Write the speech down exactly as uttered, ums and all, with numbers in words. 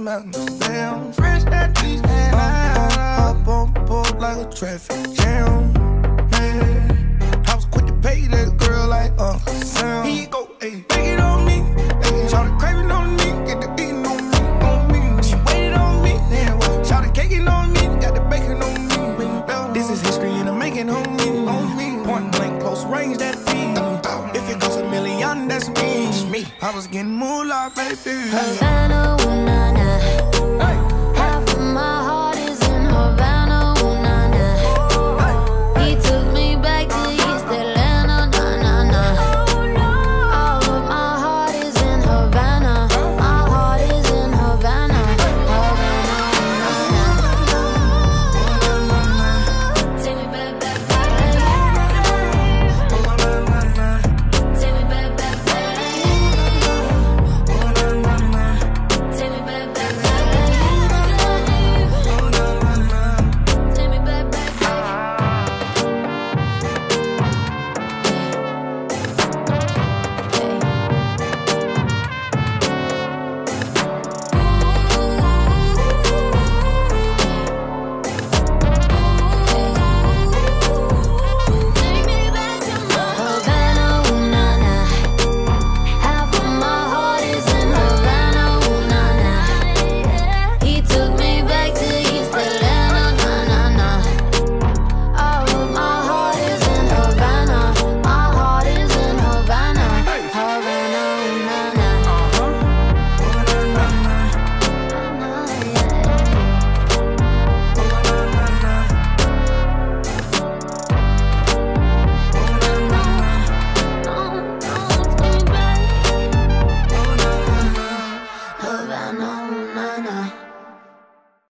I'm out the damn fresh that cheese and I up on board like a traffic jam. Man, I was quick to pay that girl like Uncle Sam. Here you go, ayy, take it on me. Ayy, shout the craving on me, get the beating on me, on me. She waited on me, then what? Shout the caking on me, got the bacon on me. This is history in the making on me, on me. Point blank, close range, that feed. If it goes a million, that's me. I was getting moolah, baby. Havana,